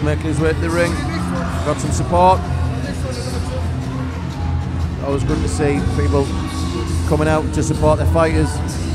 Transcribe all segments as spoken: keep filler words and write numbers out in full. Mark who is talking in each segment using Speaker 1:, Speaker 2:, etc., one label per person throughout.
Speaker 1: making his way to the ring. Got some support. Always good to see people coming out to support their fighters.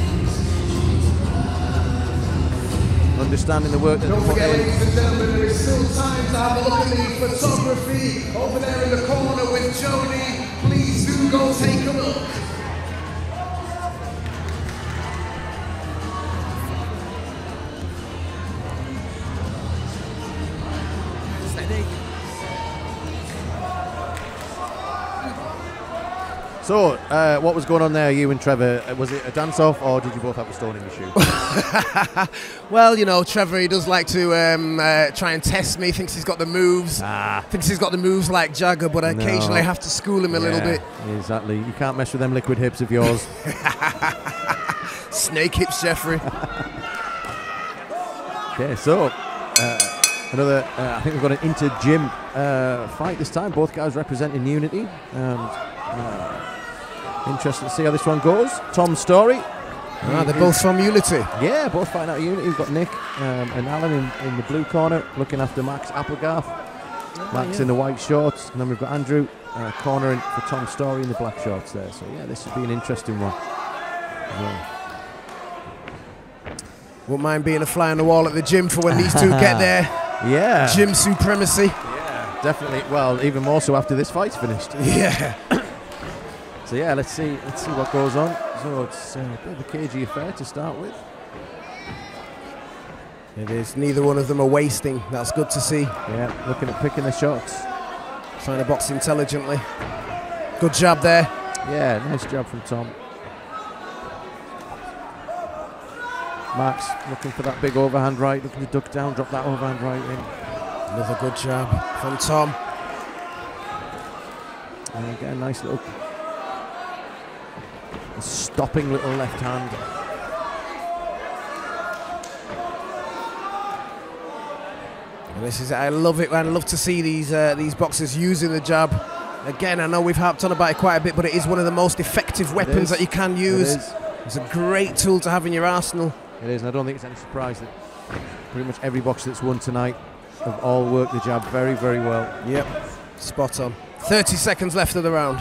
Speaker 1: Understanding the work that
Speaker 2: Don't
Speaker 1: they put
Speaker 2: forget,
Speaker 1: in.
Speaker 2: ladies and gentlemen, there is still time to have a look at the photography over there in the corner with Jody. Please do go take a look.
Speaker 1: So, uh, what was going on there, you and Trevor? Was it a dance-off, or did you both have a stone in your shoe?
Speaker 3: Well, you know, Trevor, he does like to um, uh, try and test me. Thinks he's got the moves.
Speaker 1: Ah.
Speaker 3: Thinks he's got the moves like Jagger, but I
Speaker 1: No.
Speaker 3: occasionally have to school him a
Speaker 1: Yeah,
Speaker 3: little bit.
Speaker 1: Exactly. You can't mess with them liquid hips of yours.
Speaker 3: Snake hips, Jeoffrey.
Speaker 1: Okay, so uh, another. Uh, I think we've got an inter-gym uh, fight this time. Both guys representing Unity. Um, uh, interesting to see how this one goes. Tom Storey.
Speaker 3: Ah, they're both from Unity.
Speaker 1: Yeah, both fighting out of Unity. We've got Nick um, and Alan in, in the blue corner, looking after Max Applegarth.
Speaker 3: Oh,
Speaker 1: Max
Speaker 3: yeah.
Speaker 1: in the white shorts, and then we've got Andrew uh, cornering for Tom Storey in the black shorts there. So yeah, this would be an interesting one. Yeah.
Speaker 3: Won't mind being a fly on the wall at the gym for when these two get there.
Speaker 1: Yeah.
Speaker 3: Gym supremacy.
Speaker 1: Yeah, definitely. Well, even more so after this fight's finished.
Speaker 3: Yeah.
Speaker 1: So yeah, let's see. Let's see what goes on. So it's uh, a bit of a cagey affair to start with.
Speaker 3: It is. Neither one of them are wasting. That's good to see.
Speaker 1: Yeah, looking at picking the shots.
Speaker 3: Trying to box intelligently. Good jab there.
Speaker 1: Yeah, nice job from Tom. Max looking for that big overhand right, looking to duck down, drop that overhand right in.
Speaker 3: Another good jab from Tom.
Speaker 1: And again, nice little stopping little left hand.
Speaker 3: And this is, I love it, man. I love to see these uh, these boxers using the jab. Again, I know we've harped on about it quite a bit, but it is one of the most effective weapons that you can use.
Speaker 1: It is.
Speaker 3: It's a great tool to have in your arsenal.
Speaker 1: It is, and I don't think it's any surprise that pretty much every boxer that's won tonight have all worked the jab very, very well.
Speaker 3: Yep, spot on. thirty seconds left of the round.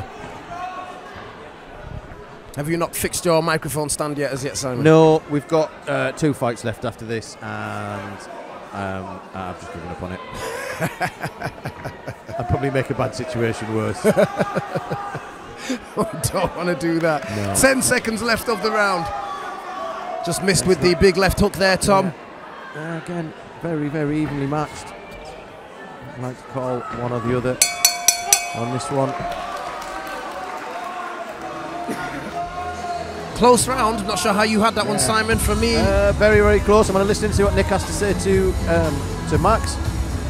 Speaker 3: Have you not fixed your microphone stand yet as yet, Simon?
Speaker 1: No, we've got uh, two fights left after this, and um, I've just given up on it. I'd probably make a bad situation worse.
Speaker 3: I don't want to do that.
Speaker 1: No.
Speaker 3: Ten seconds left of the round. Just missed with the big left hook there, Tom.
Speaker 1: Yeah. Uh, again, very, very evenly matched. I'd like to call one or the other on this one.
Speaker 3: Close round. Not sure how you had that
Speaker 1: Yeah.
Speaker 3: one, Simon. For me,
Speaker 1: Uh, very, very close. I'm going to listen to what Nick has to say to um, to Max.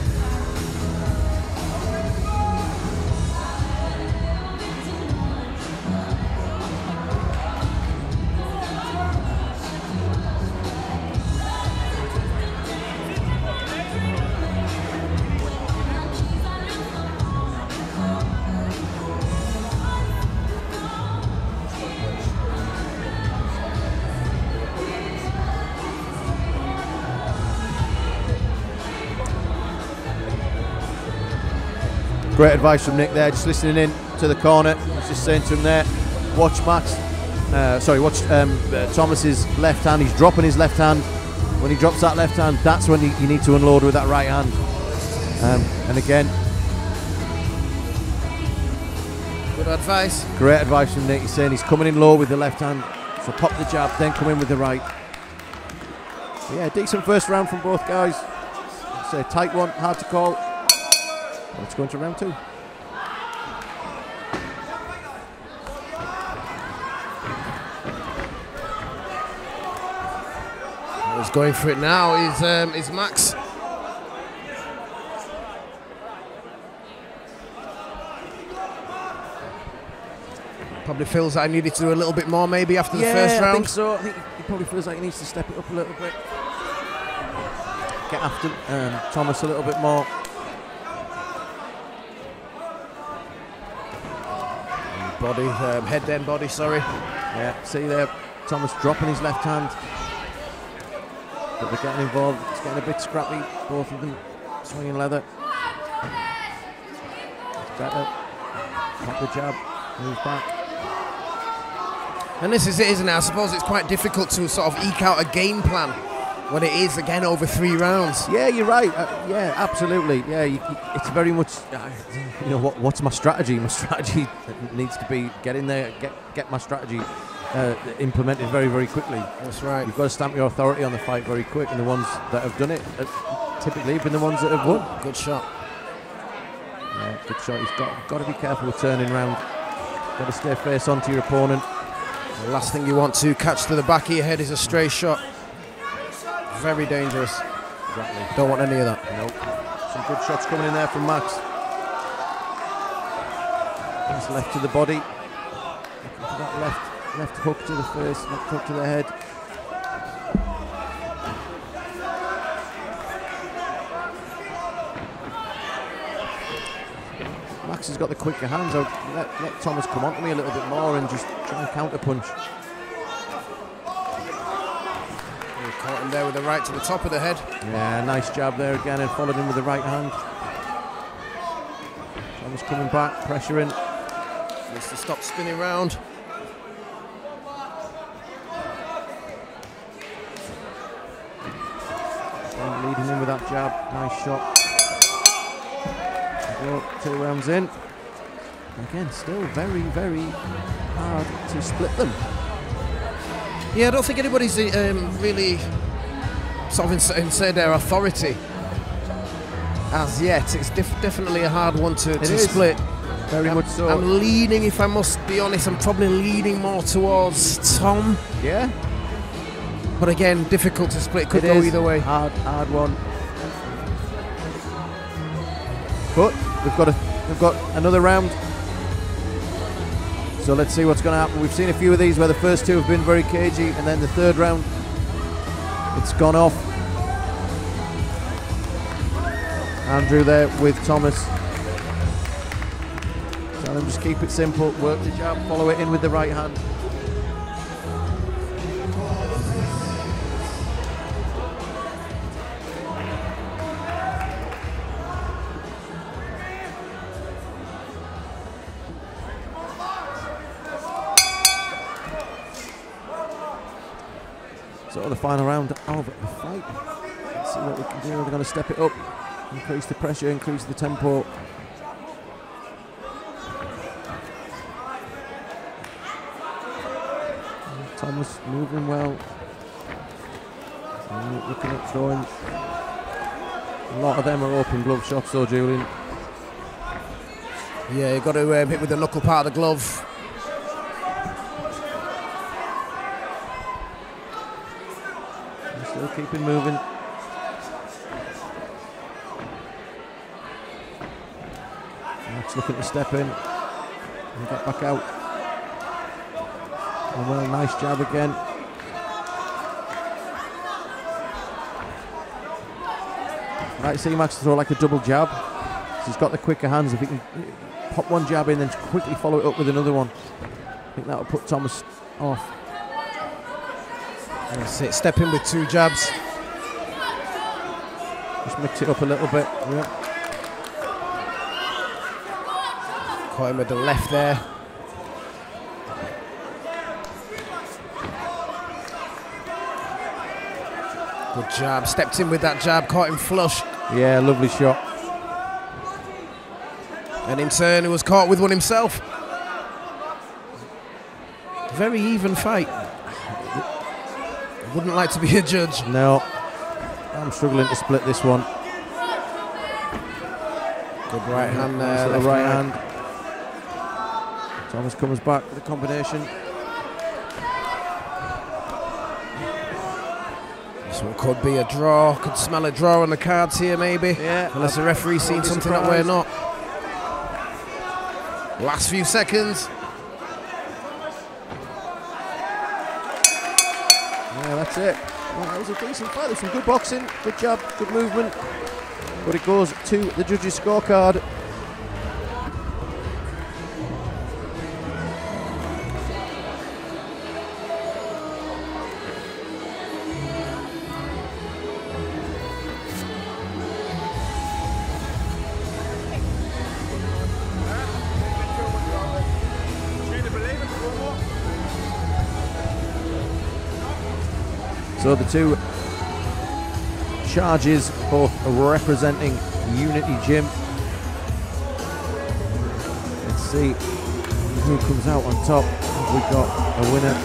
Speaker 1: Great advice from Nick there, just listening in to the corner. He's just saying to him there, watch Max, uh, sorry, watch um, uh, Thomas's left hand. He's dropping his left hand. When he drops that left hand, that's when you, you need to unload with that right hand. Um, and again,
Speaker 3: good advice.
Speaker 1: great advice from Nick. He's saying he's coming in low with the left hand, so pop the jab, then come in with the right. So yeah, decent first round from both guys. It's a tight one, hard to call. Let's go into round two.
Speaker 3: Who's going for it now is um, is Max. Probably feels like I needed to do a little bit more maybe after the
Speaker 1: yeah,
Speaker 3: first round.
Speaker 1: I think so. I think he probably feels like he needs to step it up a little bit. Get after um, Thomas a little bit more.
Speaker 3: Body, um, head then body, sorry.
Speaker 1: Yeah, see there, Thomas dropping his left hand. But they're getting involved. It's getting a bit scrappy, both of them. swinging leather. It's better. Pop the jab, move back.
Speaker 3: And this is it, isn't it? I suppose it's quite difficult to sort of eke out a game plan when it is, again, over three rounds.
Speaker 1: Yeah, you're right. Uh, yeah, absolutely. Yeah, you, you, it's very much, uh, you know, what, what's my strategy? My strategy needs to be get in there, get get my strategy uh, implemented very, very quickly.
Speaker 3: That's right.
Speaker 1: You've got to stamp your authority on the fight very quick, and the ones that have done it have typically been the ones that have won.
Speaker 3: Good shot.
Speaker 1: Yeah, good shot. He's got, got to be careful with turning round. Got to stay face on to your opponent.
Speaker 3: The last thing you want to catch to the back of your head is a stray shot. Very dangerous.
Speaker 1: Exactly.
Speaker 3: Don't want any of that.
Speaker 1: Nope. Some good shots coming in there from Max. Nice left to the body. Looking for that left, left hook to the face, left hook to the head. Max has got the quicker hands. I'll let, let Thomas come on to me a little bit more and just try and counter punch.
Speaker 3: Caught him there with the right to the top of the head.
Speaker 1: Yeah, nice jab there again, and followed him with the right hand. Thomas coming back, pressuring.
Speaker 3: Needs to stop spinning round.
Speaker 1: And leading in with that jab, nice shot. Go, two rounds in. Again, still very, very hard to split them.
Speaker 3: Yeah, I don't think anybody's um, really sort of ins inserted their authority as yet. It's def definitely a hard one to, to split.
Speaker 1: Very
Speaker 3: I'm,
Speaker 1: much so.
Speaker 3: I'm leaning, if I must be honest, I'm probably leaning more towards Tom.
Speaker 1: Yeah.
Speaker 3: But again, difficult to split. Could
Speaker 1: It
Speaker 3: go
Speaker 1: is
Speaker 3: either way.
Speaker 1: Hard, hard one. But we've got a, we've got another round. So let's see what's going to happen. We've seen a few of these where the first two have been very cagey, and then the third round, it's gone off. Andrew there with Thomas. Tell him just keep it simple, work the jab, follow it in with the right hand. So the final round of the fight. Let's see what we can do. They're going to step it up, increase the pressure, increase the tempo. Thomas moving well. And looking at throwing. A lot of them are open glove shots though, Julian.
Speaker 3: Yeah, you've got to uh, hit with the knuckle part of the glove.
Speaker 1: Still keeping moving. Max looking to step in and get back out. And well, nice jab again. Right, see Max throw like a double jab. So he's got the quicker hands. If he can pop one jab in, then quickly follow it up with another one, I think that will put Thomas off.
Speaker 3: That's it, step in with two jabs.
Speaker 1: Just mix it up a little bit. Yeah.
Speaker 3: Caught him with the left there. Good jab, stepped in with that jab, caught him flush.
Speaker 1: Yeah, lovely shot.
Speaker 3: And in turn, he was caught with one himself. Very even fight. Wouldn't like to be a judge.
Speaker 1: No, I'm struggling to split this one.
Speaker 3: Good right hand there.
Speaker 1: Nice
Speaker 3: Left
Speaker 1: right
Speaker 3: hand.
Speaker 1: hand. Thomas comes back with the combination.
Speaker 3: This one could be a draw. Could smell a draw on the cards here, maybe.
Speaker 1: Yeah.
Speaker 3: Unless the referee's seen something that we're not. Last few seconds.
Speaker 1: Yeah, that's it. Well, that was a decent fight. There's some good boxing, good jab, good movement. But it goes to the judges' scorecard. So the two charges, both representing Unity Gym. Let's see who comes out on top. Have we got a winner?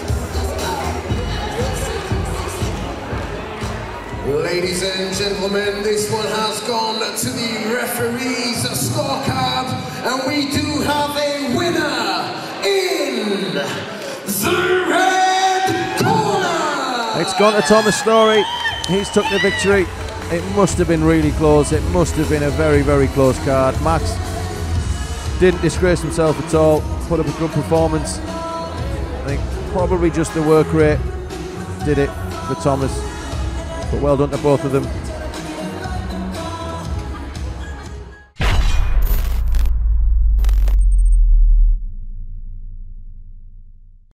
Speaker 2: Ladies and gentlemen, this one has gone to the referee's scorecard, and we do have a winner in the red corner!
Speaker 1: It's gone to Thomas Storey. He's took the victory. It must have been really close. It must have been a very, very close card. Max didn't disgrace himself at all. Put up a good performance. I think probably just the work rate did it for Thomas. But well done to both of them.